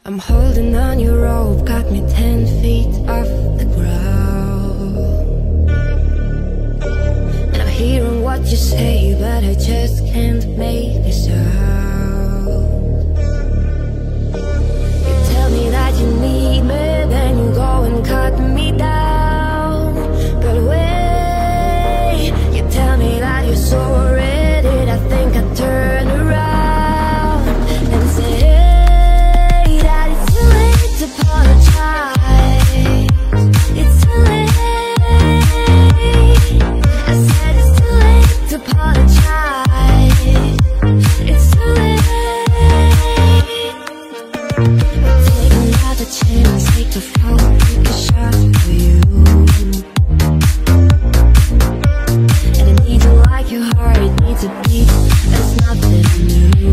I'm holding on your rope, got me 10 feet off the ground. And I'm hearing what you say, but I just can't make a sound. You tell me that you need me, then you go and cut me down. But wait, you tell me that you're sorry, did I think I'd turn around and say apologize. It's too late. I said it's too late to apologize. It's too late. Take another chance, take a fall, take a shot for you. And I need you like your heart needs a beat. That's nothing new.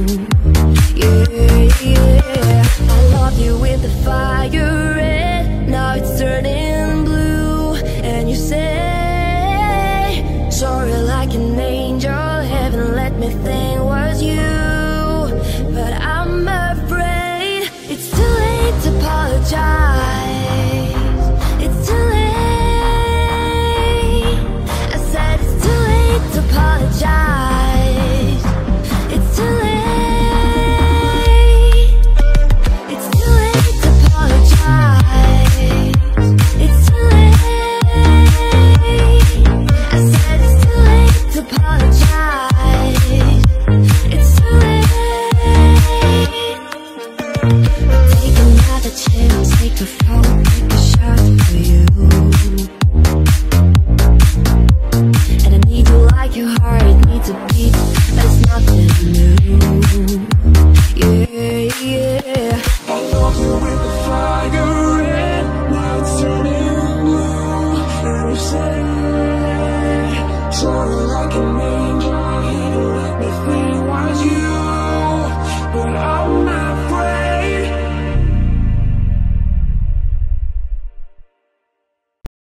Yeah. I love you with the fire red, now it's turning blue. And you say sorry like an angel, heaven let me think was you. But I'm afraid it's too late to apologize. It's too late. I said it's too late to apologize. It's too late. I love you with